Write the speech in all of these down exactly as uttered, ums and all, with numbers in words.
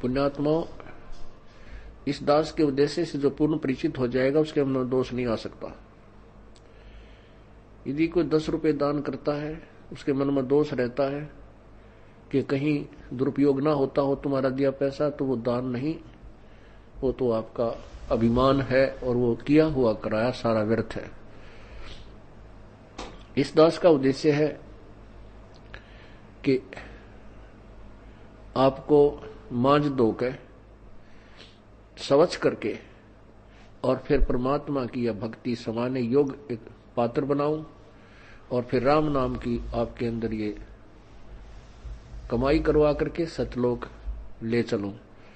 पुण्यात्माओं, इस दास के उद्देश्य से जो पूर्ण परिचित हो जाएगा उसके मन में दोष नहीं आ सकता। यदि कोई दस रुपए दान करता है, उसके मन में दोष रहता है कि कहीं दुरुपयोग ना होता हो तुम्हारा दिया पैसा, तो वो दान नहीं, वो तो आपका अभिमान है और वो किया हुआ कराया सारा व्यर्थ है। इस दास का उद्देश्य है कि आपको मांझ धो के स्वच्छ करके और फिर परमात्मा की या भक्ति समाने योग एक पात्र बनाऊं और फिर राम नाम की आपके अंदर ये कमाई करवा करके सतलोक ले चलूं।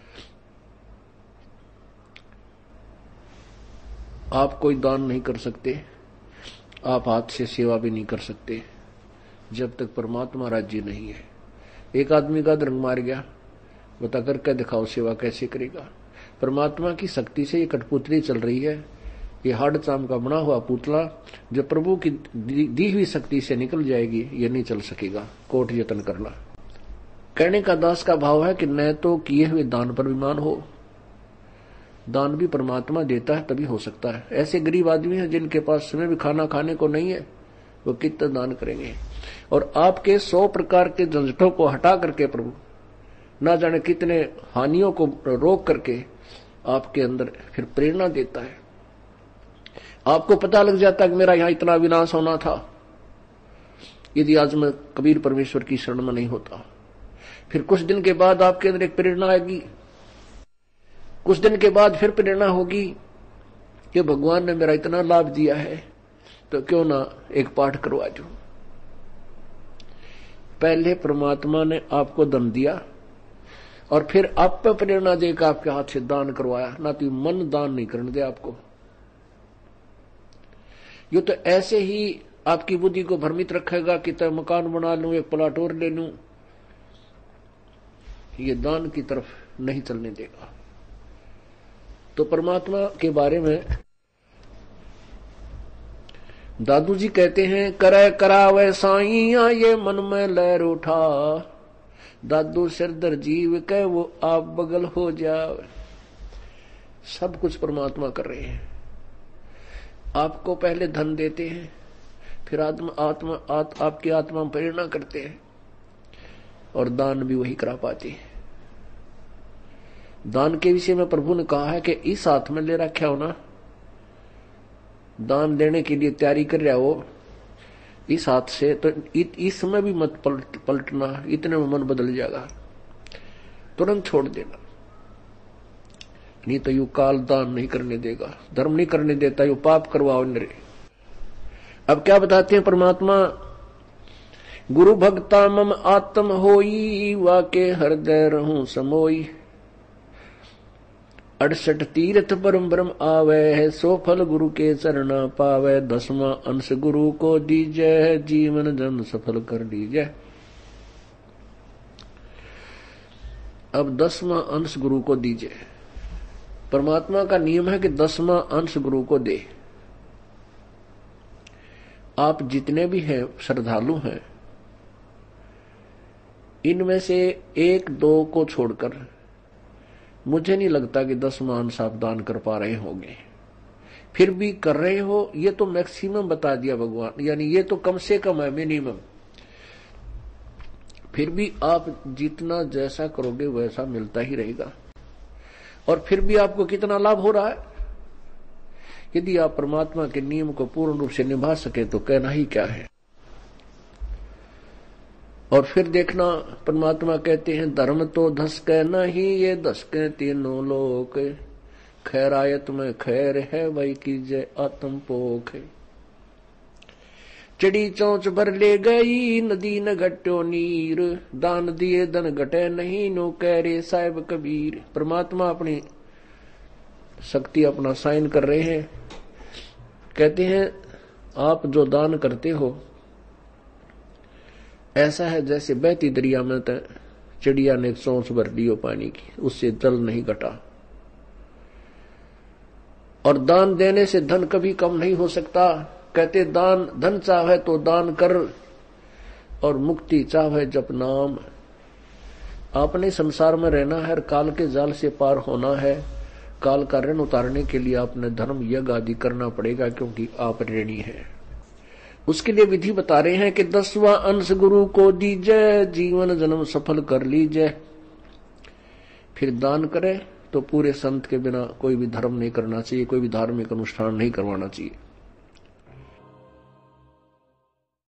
आप कोई दान नहीं कर सकते, आप हाथ से सेवा भी नहीं कर सकते जब तक परमात्मा राज्य नहीं है। एक आदमी का रंग मार गया, बता करके दिखाओ सेवा कैसे करेगा। परमात्मा की शक्ति से ये कठपुतली चल रही है, ये हाड़ चाम का बना हुआ पुतला जो प्रभु की दी हुई शक्ति से निकल जाएगी, ये नहीं चल सकेगा, कोट यत्न करना। कहने का दास का भाव है कि न तो किए हुए दान पर विमान हो, दान भी परमात्मा देता है तभी हो सकता है। ऐसे गरीब आदमी हैं जिनके पास समय भी खाना खाने को नहीं है, वो कितना दान करेंगे। और आपके सौ प्रकार के झंझटों को हटा करके प्रभु ना जाने कितने हानियों को रोक करके आपके अंदर फिर प्रेरणा देता है। आपको पता लग जाता है कि मेरा यहां इतना विनाश होना था यदि आज मैं कबीर परमेश्वर की शरण में नहीं होता। फिर कुछ दिन के बाद आपके अंदर एक प्रेरणा आएगी, कुछ दिन के बाद फिर प्रेरणा होगी कि भगवान ने मेरा इतना लाभ दिया है तो क्यों ना एक पाठ करवा दूं। पहले परमात्मा ने आपको धन दिया और फिर आप पे प्रेरणा देकर आपके हाथ से दान करवाया, ना तो मन दान नहीं करने दे आपको। यो तो ऐसे ही आपकी बुद्धि को भ्रमित रखेगा कि तय मकान बना लूं, एक प्लाट और ले लूं, ये दान की तरफ नहीं चलने देगा। तो परमात्मा के बारे में दादू जी कहते हैं, करे करावे साईया ये मन में लहर उठा, दादू सिरदर जीव के वो आप बगल हो जाए। सब कुछ परमात्मा कर रहे हैं। आपको पहले धन देते हैं, फिर आत्मा आत्मा आत, आपकी आत्मा में प्रेरणा करते हैं और दान भी वही करा पाते हैं। दान के विषय में प्रभु ने कहा है कि इस हाथ में ले रखा हो ना, दान देने के लिए तैयारी कर रहा हो इस हाथ से, तो इस समय भी मत पलट, पलटना, इतने में मन बदल जाएगा, तुरंत छोड़ देना, नहीं तो यू काल दान नहीं करने देगा, धर्म नहीं करने देता, यू पाप करवाओ नरे। अब क्या बताते हैं परमात्मा, गुरु भक्ता मम आत्म होई, वाके हृदय रहूं समोई, अड़सठ तीर्थ परम ब्रह्म आवे है, सो फल गुरु के चरणा पावे, दसवां अंश गुरु को दीजय, जीवन जन सफल कर दीजय। अब दसवां अंश गुरु को दीजिए। परमात्मा का नियम है कि दसवां अंश गुरु को दे। आप जितने भी हैं श्रद्धालु हैं, इनमें से एक दो को छोड़कर मुझे नहीं लगता कि दसवां अंश आप दान कर पा रहे होंगे। फिर भी कर रहे हो, ये तो मैक्सिमम बता दिया भगवान, यानी ये तो कम से कम है, मिनिमम। फिर भी आप जितना जैसा करोगे वैसा मिलता ही रहेगा। और फिर भी आपको कितना लाभ हो रहा है, यदि आप परमात्मा के नियम को पूर्ण रूप से निभा सके तो कहना ही क्या है। और फिर देखना, परमात्मा कहते हैं, धर्म तो धसके नहीं, ये धसके तीनों लोक, खैरायत में खैर है, वही कीजिए आत्म पोख। चिड़ी चौंच भर ले गई, नदी न घट्यो नीर, दान दिए धन घटे नहीं, नो कह रे साहिब कबीर। परमात्मा अपनी शक्ति अपना साइन कर रहे हैं, कहते हैं आप जो दान करते हो ऐसा है जैसे बहती दरिया में तो चिड़िया ने एक चौंच भर लियो पानी की, उससे जल नहीं घटा। और दान देने से धन कभी कम नहीं हो सकता। कहते दान धन चाहे तो दान कर, और मुक्ति चाहे जप नाम। आपने संसार में रहना है, काल के जाल से पार होना है। काल का ऋण उतारने के लिए आपने धर्म यज्ञ आदि करना पड़ेगा, क्योंकि आप ऋणी हैं। उसके लिए विधि बता रहे हैं कि दसवां अंश गुरु को दीजय, जीवन जन्म सफल कर लीजिए। फिर दान करे तो पूरे संत के बिना कोई भी धर्म नहीं करना चाहिए, कोई भी धार्मिक अनुष्ठान नहीं करवाना चाहिए।